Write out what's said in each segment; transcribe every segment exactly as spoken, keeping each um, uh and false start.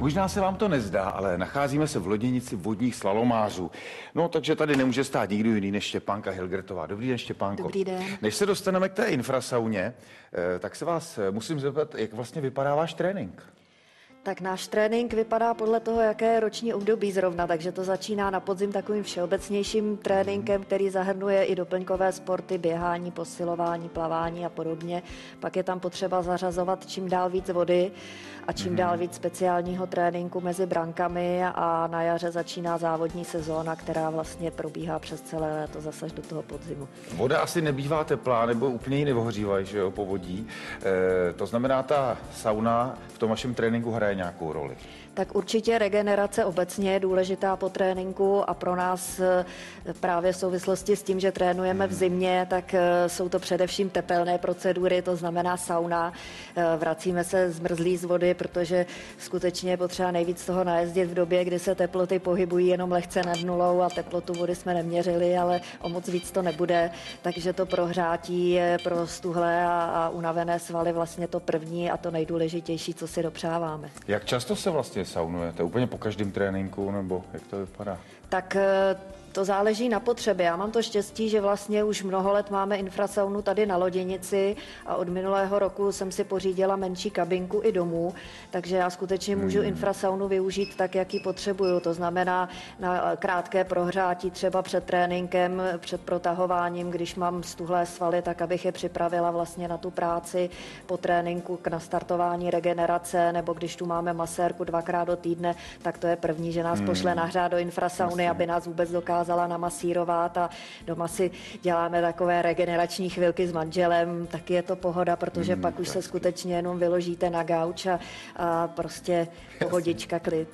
Možná se vám to nezdá, ale nacházíme se v loděnici vodních slalomářů. No, takže tady nemůže stát nikdo jiný než Štěpánka Hilgertová. Dobrý den, Štěpánko. Dobrý den. Než se dostaneme k té infrasauně, tak se vás musím zeptat, jak vlastně vypadá váš trénink? Tak náš trénink vypadá podle toho, jaké je roční období zrovna, takže to začíná na podzim takovým všeobecnějším tréninkem, který zahrnuje i doplňkové sporty, běhání, posilování, plavání a podobně. Pak je tam potřeba zařazovat čím dál víc vody a čím dál víc speciálního tréninku mezi brankami a na jaře začíná závodní sezóna, která vlastně probíhá přes celé léto zase až do toho podzimu. Voda asi nebývá teplá nebo úplně ji neohřívají, že jo, povodí. E, to znamená, ta sauna v tom vašem tréninku hraje nějakou roli? Tak určitě regenerace obecně je důležitá po tréninku a pro nás právě v souvislosti s tím, že trénujeme v zimě, tak jsou to především tepelné procedury, to znamená sauna. Vracíme se zmrzlí z vody, protože skutečně je potřeba nejvíc toho najezdit v době, kdy se teploty pohybují jenom lehce nad nulou a teplotu vody jsme neměřili, ale o moc víc to nebude, takže to prohřátí je pro stuhlé a, a unavené svaly vlastně to první a to nejdůležitější, co si dopřáváme. Jak často se vlastně saunujete? Úplně po každém tréninku, nebo jak to vypadá? Tak to záleží na potřebě. Já mám to štěstí, že vlastně už mnoho let máme infrasaunu tady na loděnici a od minulého roku jsem si pořídila menší kabinku i domů, takže já skutečně můžu hmm. infrasaunu využít tak, jak ji potřebuju. To znamená na krátké prohřátí třeba před tréninkem, před protahováním, když mám stuhlé svaly, tak abych je připravila vlastně na tu práci po tréninku k nastartování regenerace, nebo když tu máme masérku dvakrát do týdne, tak to je první, že nás hmm. pošle nahřát do infrasauny, aby nás vůbec dokázala namasírovat a doma si děláme takové regenerační chvilky s manželem, taky je to pohoda, protože hmm, pak už se skutečně jenom vyložíte na gauč a, a prostě pohodička, klid.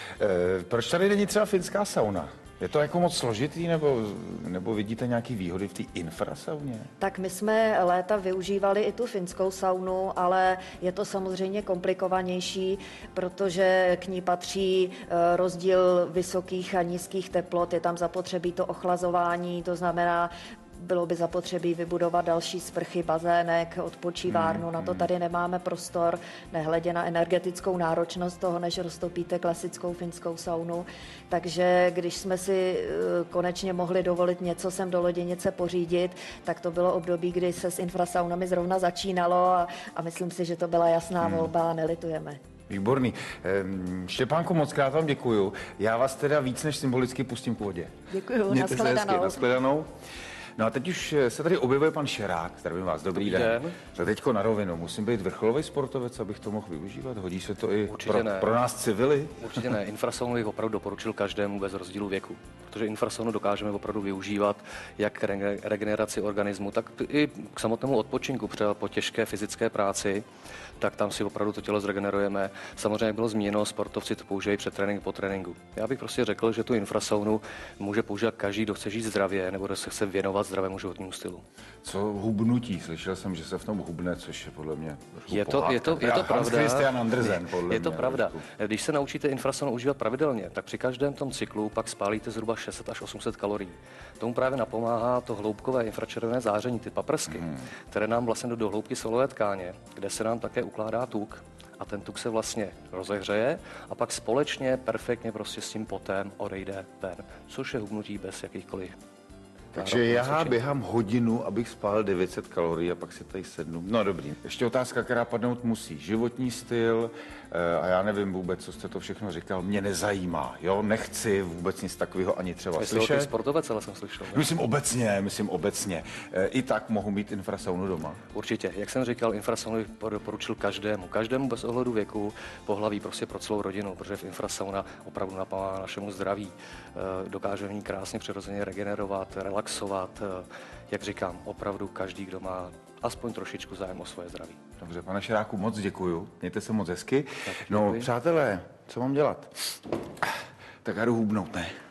E, proč tady není třeba finská sauna? Je to jako moc složitý, nebo, nebo vidíte nějaké výhody v té infrasauně? Tak my jsme léta využívali i tu finskou saunu, ale je to samozřejmě komplikovanější, protože k ní patří rozdíl vysokých a nízkých teplot, je tam zapotřebí to ochlazování, to znamená, bylo by zapotřebí vybudovat další sprchy, bazének, odpočívárnu. Hmm, na to tady nemáme prostor, nehledě na energetickou náročnost toho, než roztopíte klasickou finskou saunu. Takže když jsme si konečně mohli dovolit něco sem do loděnice pořídit, tak to bylo období, kdy se s infrasaunami zrovna začínalo a, a myslím si, že to byla jasná hmm. volba a nelitujeme. Výborný. Štěpánko, moc krát vám děkuju. Já vás teda víc než symbolicky pustím k vodě. Děkuju, nashledanou. Nashledanou. No a teď už se tady objevuje pan Šerák, zdravím vás, dobrý, dobrý den. den. Tak teďko na rovinu, musím být vrcholový sportovec, abych to mohl využívat? Hodí se to i pro, pro nás civily? Určitě ne, infrasaunu bych opravdu doporučil každému bez rozdílu věku, protože infrasaunu dokážeme opravdu využívat jak k regeneraci organismu, tak i k samotnému odpočinku třeba po těžké fyzické práci, tak tam si opravdu to tělo zregenerujeme. Samozřejmě jak bylo zmíněno, sportovci to používají před tréninku po tréninku. Já bych prostě řekl, že tu infrasaunu může používat každý, kdo chce žít zdravě nebo kdo se chce věnovat zdravému životnímu stylu. Co hubnutí? Slyšel jsem, že se v tom hubne, což je podle mě je to, je to, je to pravda. Christian Andersen, podle je to mě, pravda. Když se naučíte infrasaunu užívat pravidelně, tak při každém tom cyklu pak spálíte zhruba šest set až osm set kalorií. Tomu právě napomáhá to hloubkové infračervené záření, ty paprsky, hmm. které nám vlastně jdou do hloubky svalové tkáně, kde se nám také ukládá tuk. A ten tuk se vlastně rozehřeje a pak společně perfektně prostě s tím potem odejde ven, což je hubnutí bez jakýchkoliv. Takže já běhám hodinu, abych spálil devět set kalorií a pak si tady sednu. No dobrý. Ještě otázka, která padnout musí. Životní styl a já nevím vůbec, co jste to všechno říkal, mě nezajímá. Jo, nechci vůbec nic takového ani třeba Jestli slyšet. Sportovec, ale jsem slyšel. Ne? Myslím obecně, myslím obecně. I tak mohu mít infrasaunu doma. Určitě. Jak jsem říkal, infrasaunu bych doporučil každému. Každému bez ohledu věku, pohlaví, prostě pro celou rodinu, protože v infrasauna opravdu napomáhá našemu zdraví. Dokáže v ní krásně přirozeně regenerovat, relaxovat. Jak říkám, opravdu každý, kdo má aspoň trošičku zájem o svoje zdraví. Dobře, pane Šeráku, moc děkuju. Mějte se moc hezky. No, přátelé, co mám dělat? Tak já jdu hubnout, ne?